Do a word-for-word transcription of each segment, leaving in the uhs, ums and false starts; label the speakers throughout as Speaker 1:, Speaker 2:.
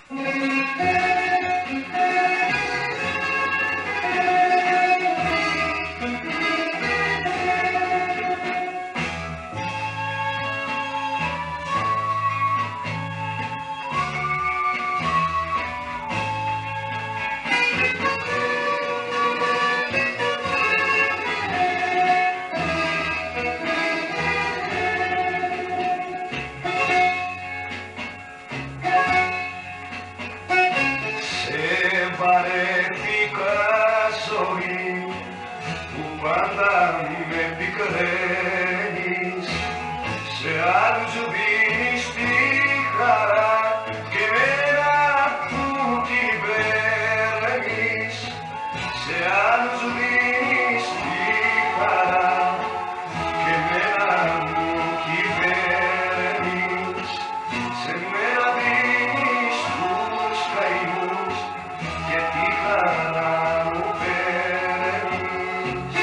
Speaker 1: Βαρέθηκα ζωή που πάντα με πικραίνεις, σε άλλους δίνεις τη χαρά και μένα μου κυβέρνεις, σε άλλους δίνεις τη χαρά και μένα μου κυβέρνεις, σε μένα δίνεις τους καημούς και τη χαρά μου παίρνεις.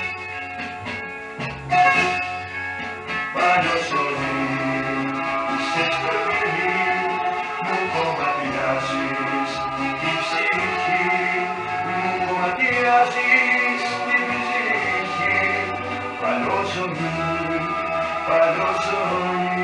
Speaker 1: Παλιό ζωή, είσαι στο παιδί, μου κομματιάζεις τη ψυχή, μου κομματιάζεις τη ψυχή. Παλιό ζωή, παλιό ζωή.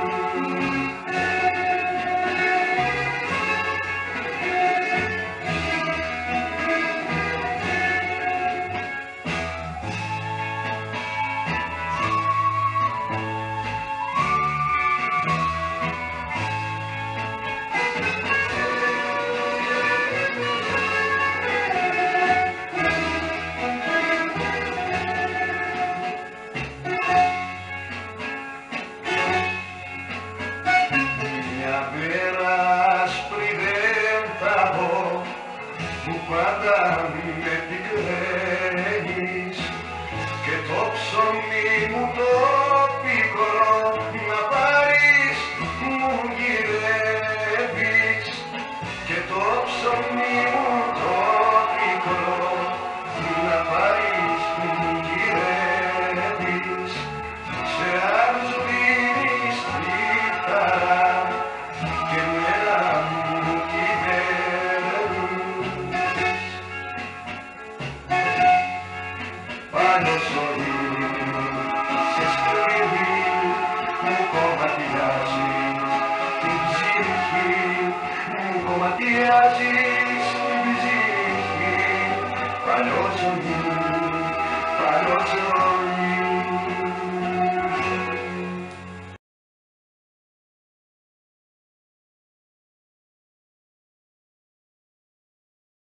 Speaker 1: Που πάντα με πικραίνεις και το ψωμί μου το πικρό να πάρεις μου γυρεύεις, και το ψωμί μου το πικρό να πάρεις μου γυρεύεις, σε άλλους δίνεις τη χαρά και μένα μου κυβέρνεις. Παλιό ζωή, σε σκληρή, μου κομματιάζεις την ψυχή, μου κομματιάζεις την ψυχή. Παλιό ζωή, παλιό ζωή.